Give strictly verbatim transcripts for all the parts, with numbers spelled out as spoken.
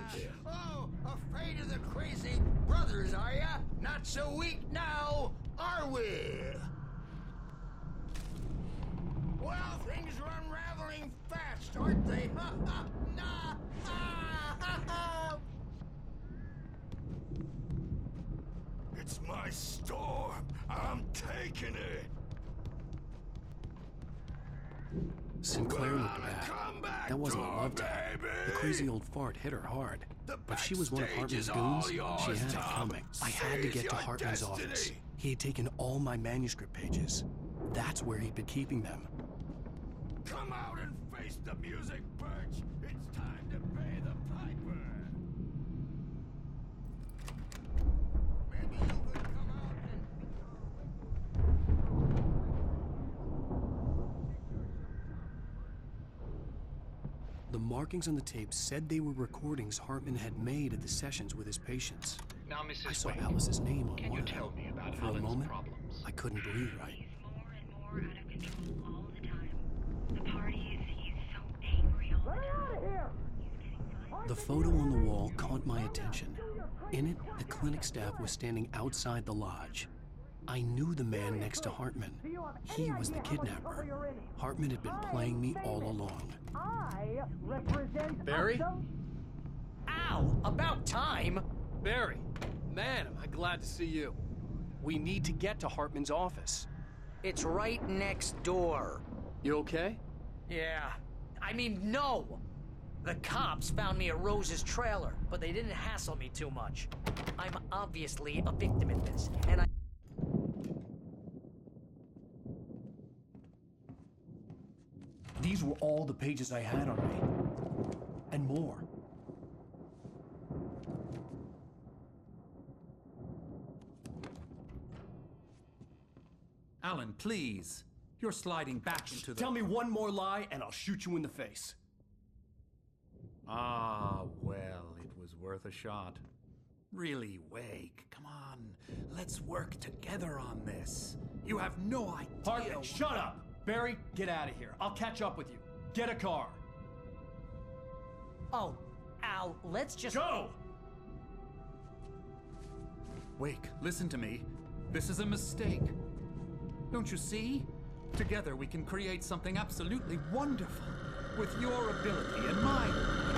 there. Oh, afraid of the crazy brothers, are ya? Not so weak now, are we? Well, things are unraveling fast, aren't they? Ha ha! Nah! Ah, ha, ha. It's my storm. I'm taking it. Sinclair looked bad. Come back, That wasn't a door, love tap. baby. The crazy old fart hit her hard. The If she was one of backstage Hartman's is all goons, yours, she had it Tom. coming. I had to Seize get to your Hartman's destiny. office. He had taken all my manuscript pages. That's where he'd been keeping them. Come out and face the music, Birch. It's time to pay the piper. Maybe you could come out and... The markings on the tape said they were recordings Hartman had made at the sessions with his patients. Now, Missus I saw Wade, Alice's name on can one you of tell them. me about For a Alan's moment, problems? I couldn't breathe right. He's more and more out of control all the time. The parties, he's so angry all the time. He's getting violent. The photo on the wall caught my attention. In it, the clinic staff was standing outside the lodge. I knew the man next to Hartman. He was the kidnapper. Hartman had been playing me all along. I represent Barry? Ow! About time! Barry, man, am I glad to see you. We need to get to Hartman's office. It's right next door. You okay? Yeah. I mean, no! The cops found me at Rose's trailer, but they didn't hassle me too much. I'm obviously a victim in this, and I... These were all the pages I had on me. And more. Alan, please. You're sliding back into the... Tell me one more lie and I'll shoot you in the face. Ah, well, it was worth a shot. Really, Wake, come on. Let's work together on this. You have no idea... Hartman, shut up! Barry, get out of here. I'll catch up with you. Get a car. Oh, Al, let's just... Go! Wake, listen to me. This is a mistake. Don't you see? Together we can create something absolutely wonderful. With your ability and mine.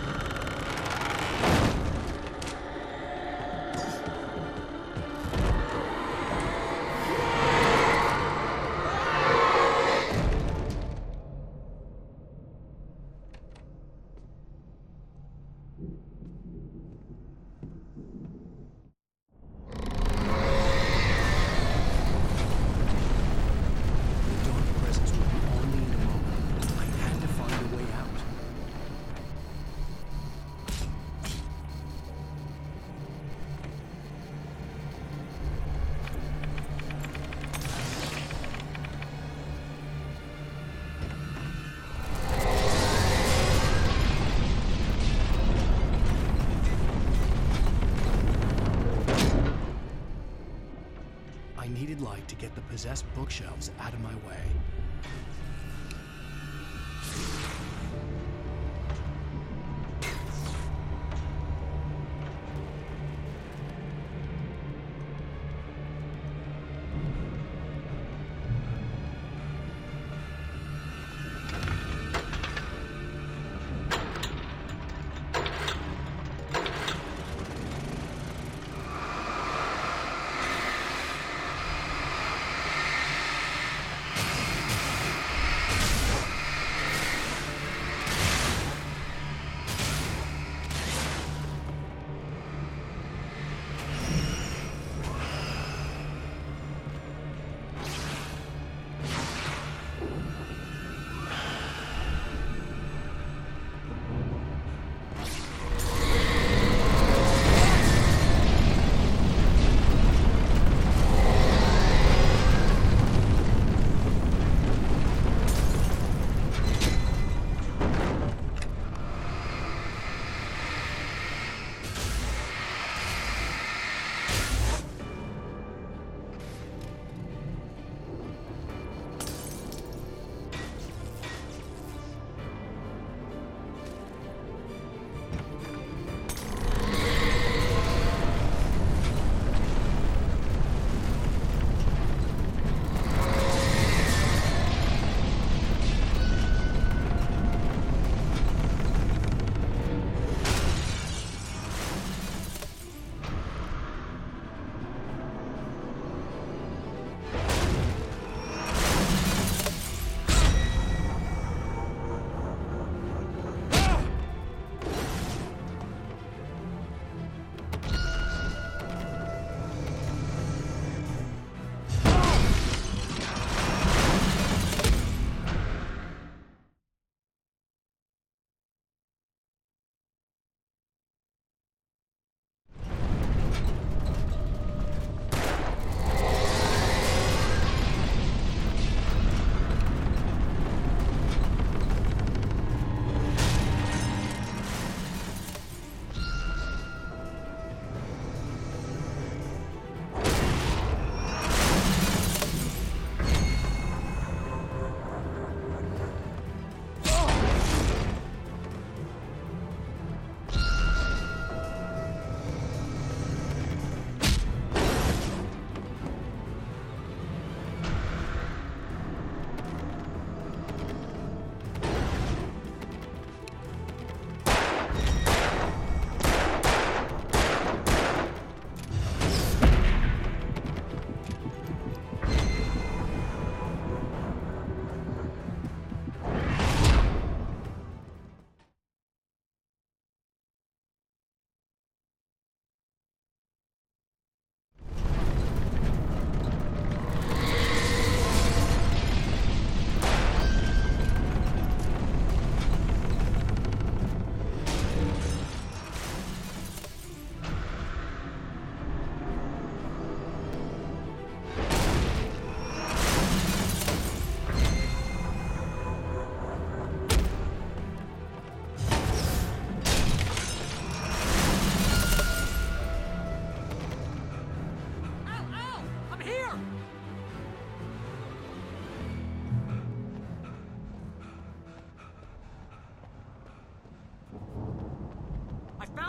Light to get the possessed bookshelves out of my way.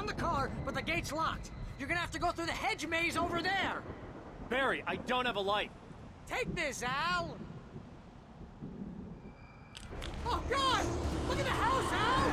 found the car, but the gate's locked. You're gonna have to go through the hedge maze over there. Barry, I don't have a light. Take this, Al. Oh, God! Look at the house, Al!